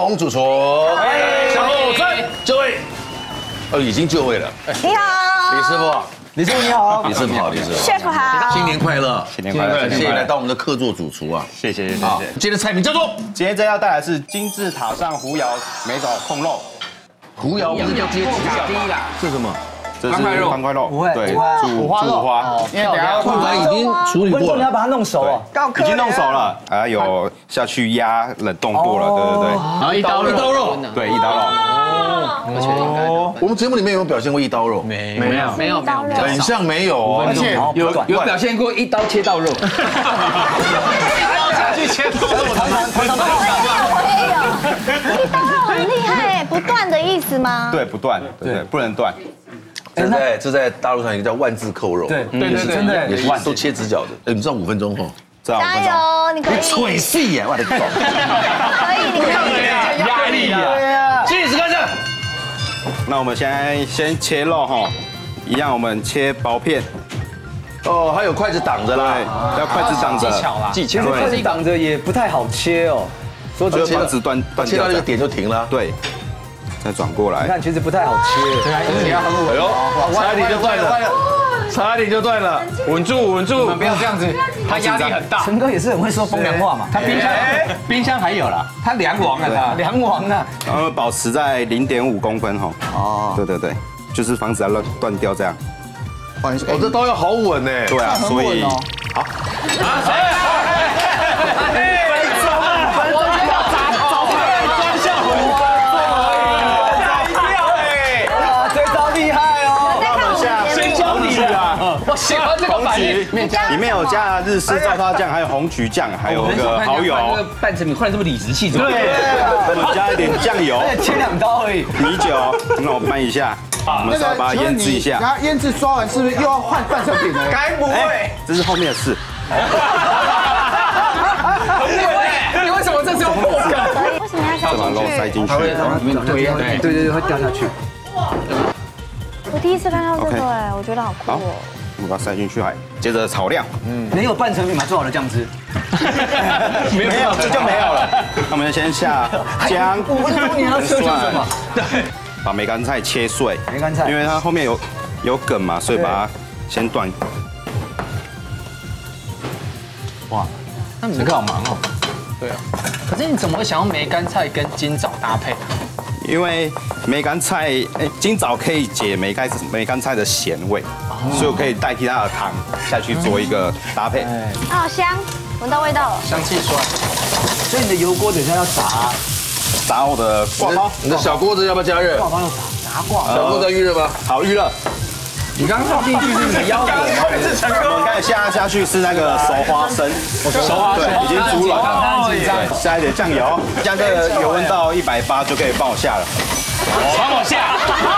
龙主厨，小后在这位，已经就位了。 你好， 李师傅， 李师傅你好， 李师傅好，李师傅 chef 好， 新年快乐， 新年快乐， 谢谢来到我们的客座主厨啊， 谢谢。 今天的菜名叫做今天这要带来是金字塔上胡瑶梅爪控肉， 胡瑶，不是叫接第一啦，是什么？ 这是方块肉，对，煮花， 因为等下控盘已经处理过了， 你要把它弄熟哦， 已经弄熟了，还有下去压冷冻过了，对。 然后一刀肉， 对，一刀肉。 我觉得应该我们节目里面有没有表现过一刀肉？ 没有， 很像没有哦， 而且有表现过一刀切到肉，一刀下去切到肉， 我也有，一刀肉很厉害，不断的意思吗？ 对，不断，对，不能断。 这在大陆上有一个叫万字扣肉， 对， 真的也是都切直角的，你知道5分钟哦， 这样5分钟。 加油，你可以， 吹戏耶，我的天， 可以，你可以， 压力啊！ 计时开始。 那我们现在先切肉哈，一样我们切薄片， 哦，还有筷子挡着啦， 要筷子挡着， 其实筷子挡着也不太好切哦， 所以就切子断切到那个点就停了， 对，再转过来， 你看其实不太好切， 你要很稳，哎呦， 差一点就断了，差一点就断了， 稳住，不要这样子，他压力很大。 陈哥也是很会说风凉话嘛， 他冰箱还有啦，他梁王了他， 梁王啊， 然后保持在0.5公分哈，哦，对，就是防止它断掉这样。 哦，这刀要好稳呢， 对啊，所以好。 我喜欢这个反应， 里面有加日式照花酱，还有红曲酱，还有那个蚝油。 那个半成品换这么理直气壮。 对，我们加一点酱油， 切2刀而已。 米酒，那我拌一下，我们稍微把它腌制一下。 然后腌制刷完是不是又要换半成品了？ 该不会？ 这是后面的事。 你为什么这时候破梗？ 为什么要再把肉塞进去， 里面对， 会掉下去。 我第一次看到这个哎，我觉得好酷哦。 我们把它塞进去，还接着炒料。 没有半成品嘛，做好的酱汁。 没有，这就没有了。那我们先下姜、 你要说什么？ 对，把梅干菜切碎。 梅干菜， 因为它后面有梗嘛，所以把它先断。 哇，那你这个好忙哦。对啊，可是你怎么会想要梅干菜跟金枣搭配？ 因为梅干菜，金枣可以解梅干菜的咸味，所以我可以代替它的糖下去做一个搭配。 它好香，闻到味道了。 香气出来。 所以你的油锅等一下要炸我的挂包， 你的小锅子要不要加热？ 挂包要炸挂。 小锅子要预热吗？ 好，预热。 你刚放进去是你的腰果吗？ 我们开始下去是那个熟花生，对，已经煮软了。对，下一点酱油，将这个油温到180就可以帮我下了。 帮我下。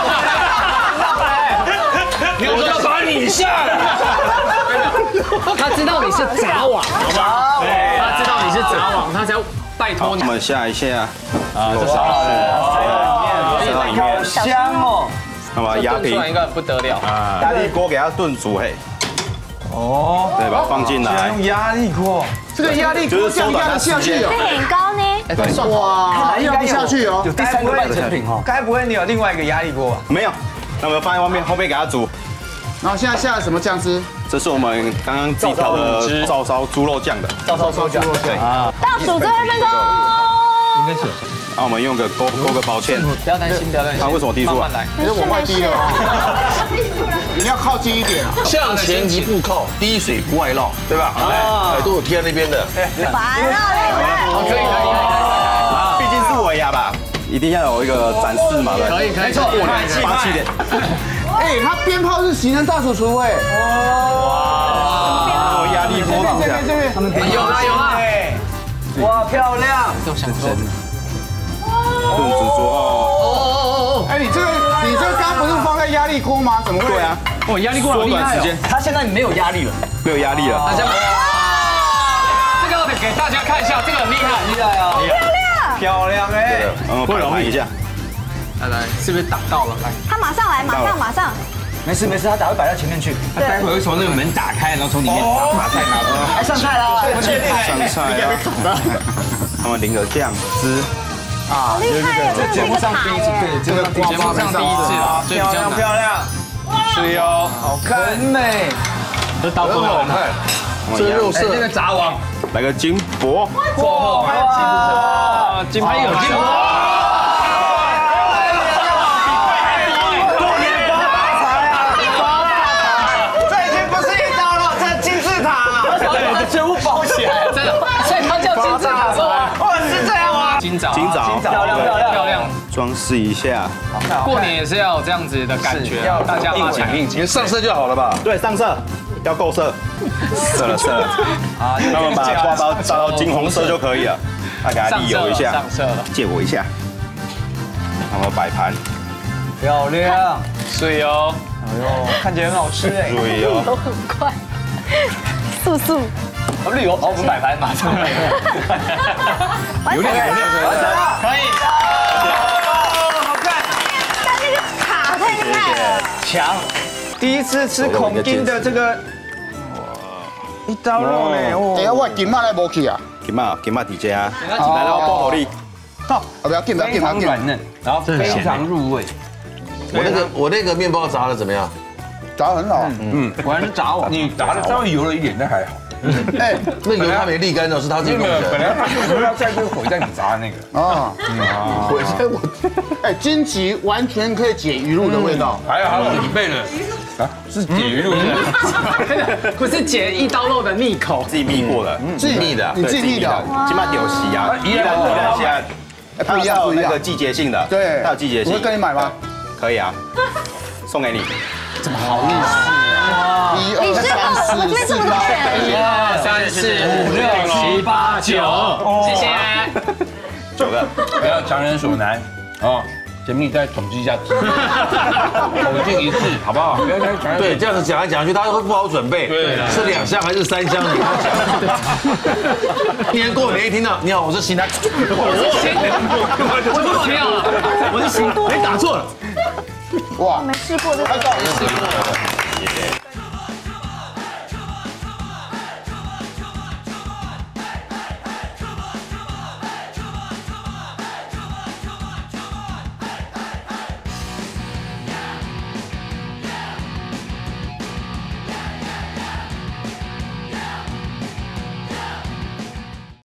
你我要把你下了。他知道你是杂网，好不好？他知道你是杂网，他才要拜托你。 我们下一下啊，这啥？ 塞到里面， 香哦。 那么压平， 应该不得了啊！ 压力锅给它炖煮嘿。哦，对，把它放进来。 用压力锅，这个压力锅这样压得下去哦。 这很高呢。 哇，压不下去哦。 有第3个半成品哦。 该不会你有另外一个压力锅吧？ 没有，那我们放在后面给它煮。 然后现在下了什么酱汁？ 这是我们刚刚自己调的照烧猪肉酱的。 照烧猪肉对啊。 倒数最后1分钟。 应该是。 那我们用个勾个包芡。 不要担心，不要担心。 它为什么滴出来？ 因为我外滴了。你要靠近一点啊。 向前一步靠，滴水不外绕，对吧？哎，都有贴在那边的。 烦了， 可以。 毕竟是尾牙吧，一定要有一个展示嘛，对。 可以， 过年霸气点。 哎，他鞭炮是行人大主厨哎。 哇！压力锅放下。 这边，他们有啦。 哇，漂亮！ 都想说。 炖子桌哦。 哎，你这个刚不是放在压力锅吗？怎么会？ 对啊， 我压力锅缩短时间。 他现在没有压力了， 没有压力了。 大家，这个给大家看一下，这个很厉害， 厉害啊！ 漂亮哎！ 不容易一下。 来，是不是打到了？来， 他马上来，马上。 没事，他打会摆到前面去。 他待会会从那个门打开，然后从里面把菜拿出来。 来上菜了， 上菜啊！他们淋个酱汁。 好厉害哦！这节目上第一次，对， 这个节目上第一次啊， 漂亮漂亮， 是哦， 好看，很美。 这刀不好看， 这肉哎，那个炸王， 来个金箔， 哇，金牌有金箔。 全部包起来， 真的，所以它叫金字塔吗？ 哇，是这样吗？ 金枣， 金枣， 漂亮漂亮漂亮。 装饰一下。 过年也是要有这样子的感觉，大家发钱。 你上色就好了吧？ 对，上色要够色，色了。 啊， 那我们把挂包炸到金红色就可以了。那给它沥油一下， 上色了， 借我一下。那么摆盘， 漂亮， 水哦， 哎呦，看起来很好吃哎。 注意哦。 都很快，速速。 绿油，好，我们摆盘马上。 有点可以。 好看， 但那个卡太厉害了。 强。第一次吃孔丁的这个一刀肉呢， 等下我金马来无去啊， 金马底下啊，来到爆火力。 好，不要紧，不要紧，不要紧。 软嫩，然后非常入味。 我那个面包炸的怎么样？ 炸得很好。 果然是炸网， 你炸的稍微油了一点，但还好。 哎， 那油他没沥干的，是他自己弄的。 本来他就是要在这个火在你炸的那个。 啊，哎，荆棘完全可以解鱼露的味道。 还有你备了啊，是解鱼露不是解一刀肉的腻口， 自己秘过的， 自己秘的你自己秘的。 金马有洗啊，宜兰西安，它要那个季节性的， 对， 它有季节性。 我会跟你买吗？ 可以啊，送给你。 一二三四四八， 1、2、3、4、5、6、7、8、9，谢谢。 9个， 不要强人所难哦。前面再统计一下，口径一致，好不好？不要再强人。 对，这样子讲来讲去，他会不好准备。 对， 是2箱还是3箱？你跟他讲。今年过年一听到你好，我是新南， 我没有了，我是新， 哎，打错了。 哇， 没试过这个。 太高了。